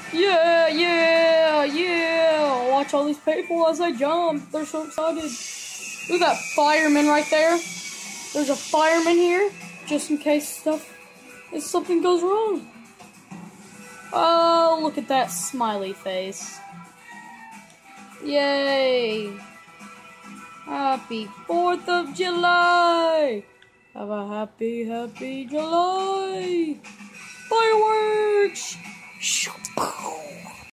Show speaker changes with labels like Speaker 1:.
Speaker 1: Yeah, yeah, yeah. Watch all these people as I jump. They're so excited. Look at that fireman right there. There's a fireman here, just in case if something goes wrong. Oh, look at that smiley face. Yay. Happy 4th of July. Have a happy July. Fireworks.